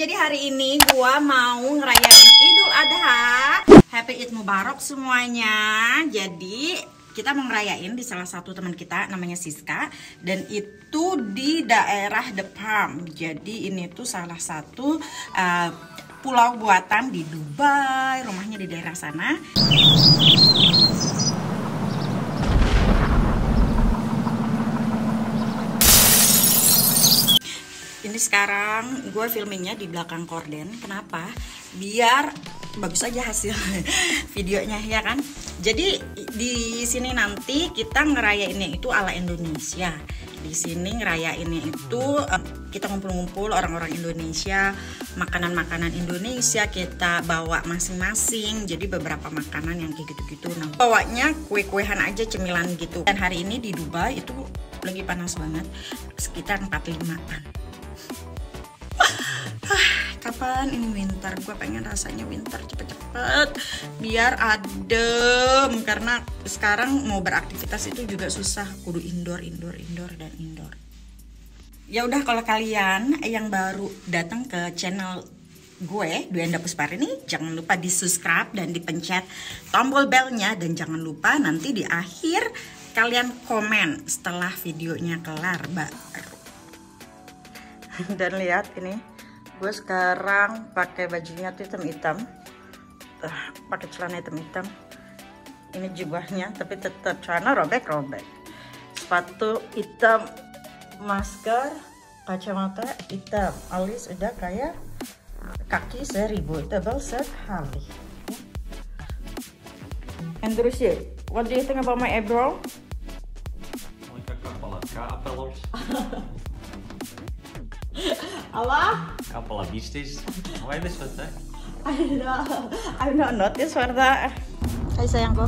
Jadi hari ini gua mau ngerayain Idul Adha. Happy Eid Mubarak semuanya. Jadi kita mau ngerayain di salah satu teman kita namanya Siska, dan itu di daerah The Palm. Jadi ini tuh salah satu pulau buatan di Dubai, rumahnya di daerah sana. Ini sekarang gue filmingnya di belakang korden. Kenapa? Biar bagus aja hasil videonya, ya kan? Jadi di sini nanti kita ngerayainnya itu ala Indonesia. Di sini ngerayainnya itu kita ngumpul-ngumpul orang-orang Indonesia, makanan-makanan Indonesia kita bawa masing-masing. Jadi beberapa makanan yang kayak gitu-gitu. Nah, bawanya kue-kuehan aja, cemilan gitu. Dan hari ini di Dubai itu lagi panas banget, sekitar 45-an. Kapan ini winter? Gue pengen rasanya winter cepet-cepet biar adem, karena sekarang mau beraktivitas itu juga susah, kudu indoor. Ya udah, kalau kalian yang baru datang ke channel gue Dwienda Pusparini, jangan lupa di subscribe dan dipencet tombol belnya, dan jangan lupa nanti di akhir kalian komen setelah videonya kelar baru. Dan lihat ini, gue sekarang pakai bajunya tuh hitam-hitam, pakai celana hitam-hitam. Ini jubahnya, tapi tetap celana robek-robek. Sepatu hitam, masker, kacamata hitam, alis udah kayak kaki 1000, tebal sekali. And terus ya, what do you think about my eyebrow? Like a couple of caterpillars. Allah? Couple of beasties. Why this with that? I'm not noticed for that. Hai sayangku.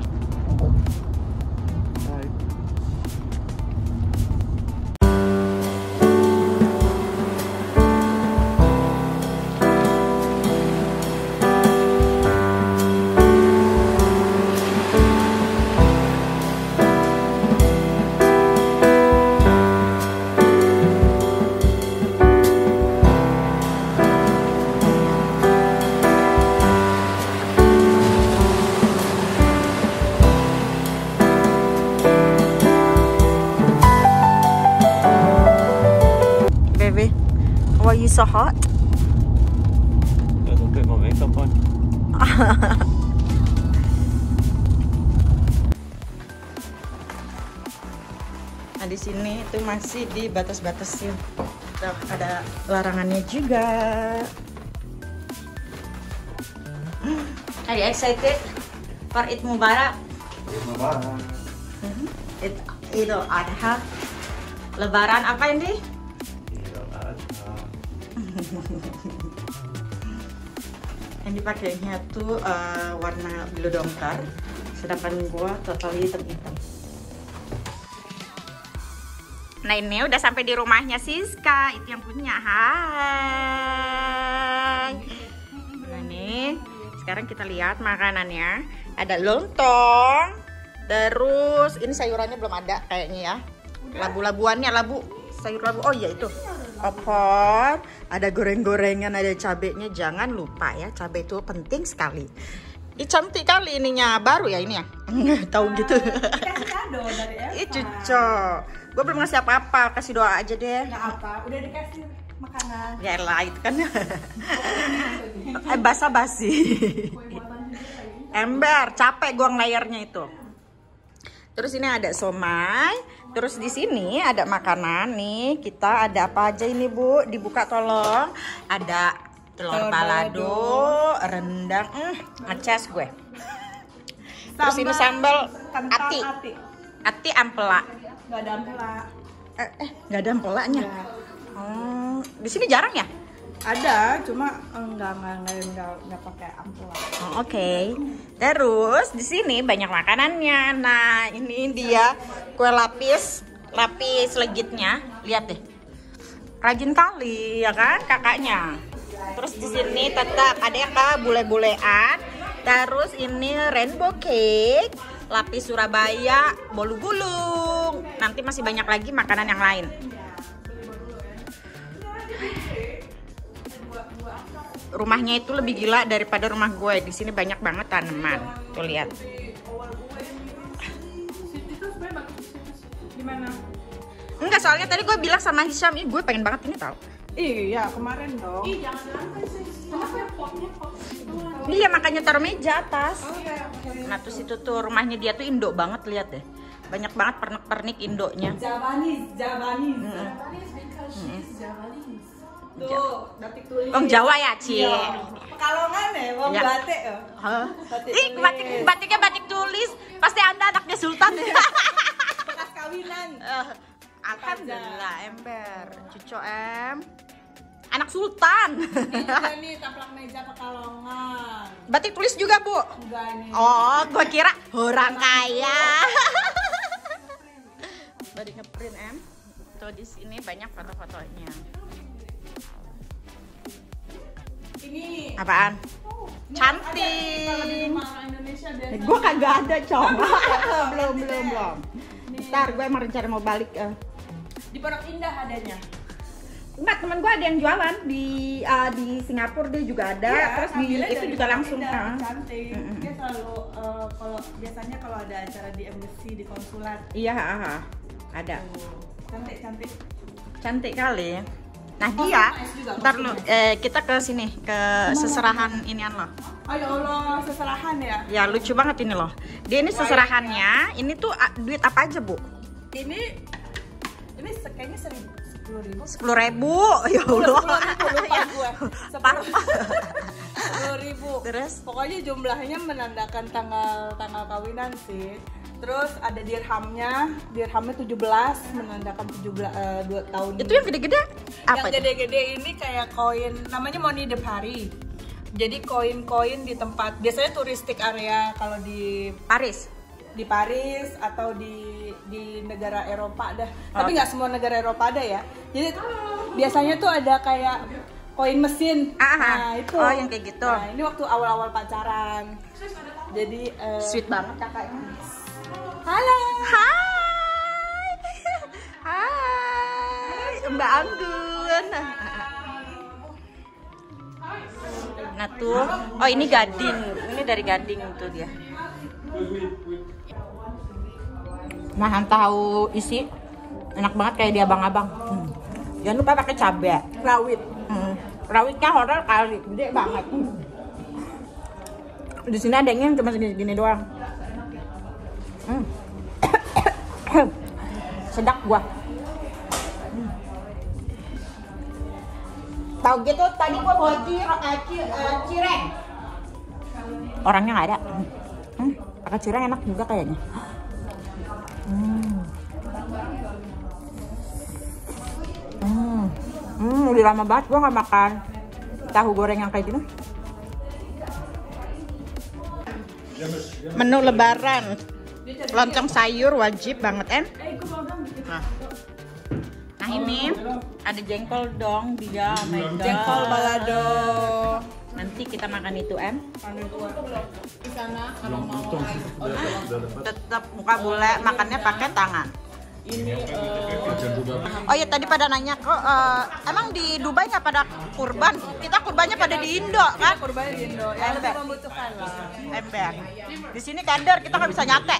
Why are you so hot? I don't put my makeup on. Nah, di sini itu masih dibatas-batasin. Tuh, ada larangannya juga. Are you excited for Eid Mubarak? Eid Mubarak. Idul Adha. Lebaran apa ini? Yang dipakainya tuh warna biru dongkar, sedangkan gua totally hitam-hitam. Nah, ini udah sampai di rumahnya Siska, itu yang punya. Hai. Nah, nih sekarang kita lihat makanannya. Ada lontong, terus ini sayurannya belum ada kayaknya ya. Labu-labuannya, sayur labu. Oh iya, itu opor, ada goreng-gorengan, ada cabenya. Jangan lupa ya, cabai itu penting sekali. Ih, cantik kali ininya, baru ya ini ya. Tahu gitu. Dikasih kado dari Eva. Ih, cucok. Gue belum ngasih apa-apa, kasih doa aja deh. Ya apa? Udah dikasih makanan. Ya lah, itu kan. Basa-basi. Ember, capek gua ngelayarnya itu. Terus ini ada somai. Terus di sini ada makanan nih. Kita ada apa aja ini, Bu? Dibuka tolong. Ada telur balado, rendang, ngecas gue. Terus ini sambal ati. Ati ampela. Gak ada ampela. Nggak ada ampelanya. Ya. Oh, di sini jarang ya? Ada, cuma enggak pakai ampela. Oh, Oke. Terus di sini banyak makanannya. Nah, ini dia kue lapis legitnya. Lihat deh. Rajin kali ya kan kakaknya. Terus di sini tetap ada yang bule-bulean. Terus ini rainbow cake, lapis Surabaya, bolu gulung. Nanti masih banyak lagi makanan yang lain. rumahnya itu lebih gila daripada rumah gue. Di sini banyak banget tanaman. Tuh lihat. Gimana? Enggak, soalnya tadi gue bilang sama Hisham, ih gue pengen banget ini tau. Iya, kemarin dong. Iya, makanya taruh meja atas. Oke. Nah, terus itu tuh rumahnya dia tuh Indo banget, lihat deh. Banyak banget pernik-pernik Indonya. Javanese. Tuh, batik tulis. Wong Jawa ya, Ci. Pekalongan ya, wong Ya. batik ya. Hah? Batik Ih, tulis. batiknya batik tulis. Pasti Anda anaknya Sultan. Bekas kawinan. Alhamdulillah, ember. Cucu anak Sultan. Ini nih taplak meja Pekalongan. Batik tulis juga, Bu. Enggak nih. Oh, gua kira orang kaya. Batik ngeprint, Tuh di sini banyak foto-fotonya. Ini Apaan? kalau di Cantik. rumah orang Indonesia biasa. Gue kagak ada, Cong. belum. Ntar gue emang rencana mau balik. Di Pondok Indah adanya. Enggak, teman gue ada yang jualan di Singapura, dia juga ada. Iya, Terus di ngambilnya itu dari juga Pondok langsung. Indah, cantik. Dia selalu kalau biasanya kalau ada acara di embassy, di konsulat. Iya, ada. Cantik. Cantik kali. Nah, Oh, dia nice juga, ntar lu kita ke sini, ke seserahan inian loh. Oh ya Allah, seserahan ya. Ya lucu banget ini loh. Dia ini seserahannya, ini tuh duit apa aja, Bu? Ini kayaknya 10.000. 10.000. Ya Allah. 10.000 lupa gue. 10.000. Terus? Pokoknya jumlahnya menandakan tanggal kawinan sih. Terus ada dirhamnya 17 menandakan 2 tahun. Itu yang gede-gede apa Yang itu? gede-gede ini kayak koin, namanya Money de Paris. Jadi koin-koin di tempat biasanya turistik area kalau di Paris. Paris atau di negara Eropa dah. Tapi nggak semua negara Eropa ada ya. Jadi biasanya tuh ada kayak koin mesin. Nah, itu. Oh, yang kayak gitu. Nah, ini waktu awal-awal pacaran. Jadi Sweet banget kakaknya. halo. Hai, Mbak Anggun. Nah tuh, oh ini Gading, ini dari Gading tuh dia. Nah, tahu isi enak banget kayak di abang-abang. Jangan lupa pakai cabai Rawit. rawitnya horor kali, gede banget. Di sini ada yang cuma segini doang. Sedap gua. Tahu gitu tadi gua bawa cireng. Orangnya nggak ada. Pakai cireng enak juga kayaknya. Udah lama banget gua nggak makan tahu goreng yang kayak gini. Menu lebaran. Lontong sayur wajib banget, Nah ini ada jengkol dong dia, oh my God. Jengkol balado. Nanti kita makan itu, Di sana kalau mau Tetap muka bule, makannya pakai tangan. ini Oh ya tadi pada nanya kok emang di Dubai nggak pada kurban? Kita kurbannya pada di Indo kan? kurban di Indo ya lebih membutuhkan lah. Ember. Di sini keder kita nggak bisa nyate.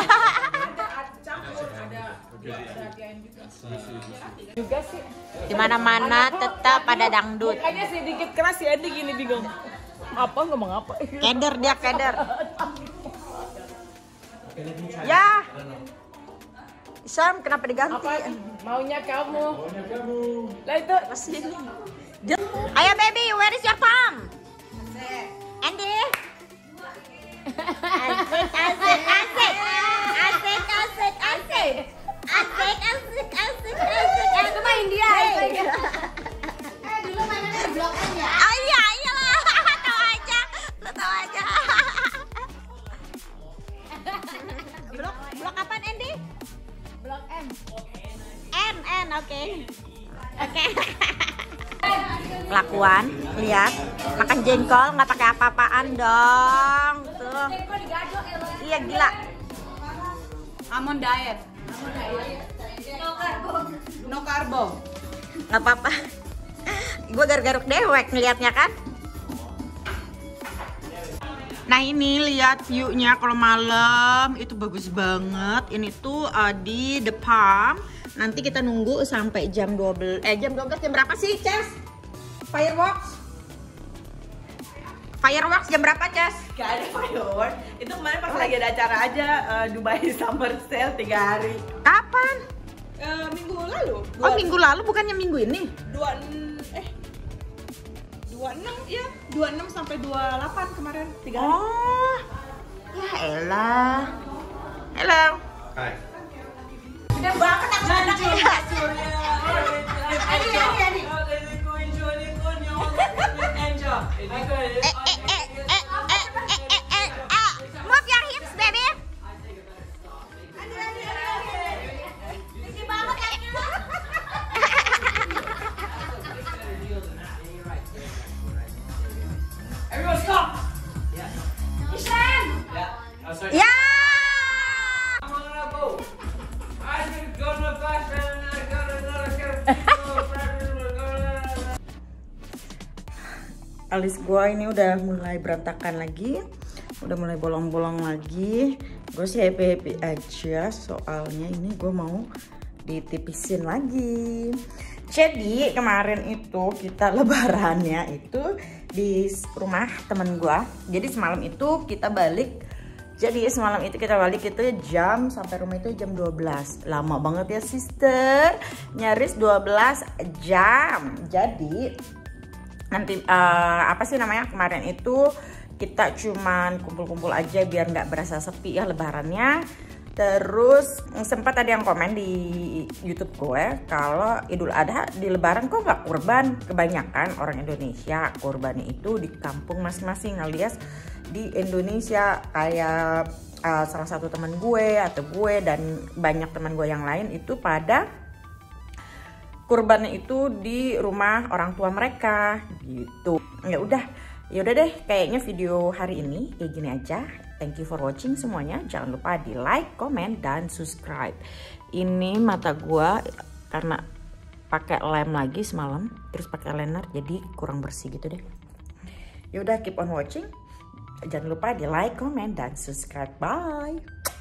Juga sih. Di mana-mana tetap ada dangdut. Kayaknya sedikit keras ya, Andi gini bingung. Apa ngomong apa? Keder dia keder. Ya. Sam kenapa diganti? Maunya kamu. Lah itu Sini. Ayo baby, where is your thumb? Andy. Asik. Itu main dia. Dulu mainannya di Blok M ya? Iya lah. Tahu aja. Blok apaan Andy? Blok M. N, oke. Kelakuan, lihat, makan jengkol nggak pakai apa-apaan dong, tuh. Kok digadok ya lo? Iya gila. Almond diet. No carbo. Nggak apa-apa. Gue garuk-garuk dewek ngeliatnya kan. Nah ini lihat view-nya kalau malam itu bagus banget. Ini tuh di The Palm. Nanti kita nunggu sampai jam 12. Jam berapa sih, Ces? Fireworks jam berapa, Ces? Gak ada fireworks. Itu kemarin pas lagi ada acara aja Dubai Summer Sale 3 hari. Kapan? Minggu lalu. Minggu lalu bukannya minggu ini? 26 sampai 28 kemarin 3 hari. Oh. Ya elah. Halo. Hai. Gede banget aku anaknya. Adi. Move your hips, baby. Tinggi banget kakinya. Everyone stop! Ishan. Ya. I'm gonna go. I'm gonna go to the bathroom and I gotta Alis gua ini udah mulai berantakan lagi, udah mulai bolong-bolong lagi. Gue sih happy aja, soalnya ini gue mau ditipisin lagi. Jadi kemarin itu kita lebarannya itu di rumah temen gue. Jadi semalam itu kita balik. Jadi semalam itu kita balik itu jam sampai rumah itu jam 12. Lama banget ya sister, nyaris 12 jam. Jadi nanti apa sih namanya, kemarin itu kita cuman kumpul-kumpul aja biar nggak berasa sepi ya lebarannya. Terus sempat ada yang komen di YouTube gue kalau Idul Adha di lebaran kok nggak kurban. Kebanyakan orang Indonesia kurbannya itu di kampung masing-masing, alias di Indonesia. Kayak salah satu teman gue atau gue dan banyak teman gue yang lain itu pada kurbannya itu di rumah orang tua mereka gitu. Ya udah deh, kayaknya video hari ini kayak gini aja. Thank you for watching semuanya. Jangan lupa di like, comment, dan subscribe. Ini mata gua karena pakai lem lagi semalam, terus pakai liner jadi kurang bersih gitu deh. Ya udah, keep on watching. Jangan lupa di like, comment, dan subscribe. Bye.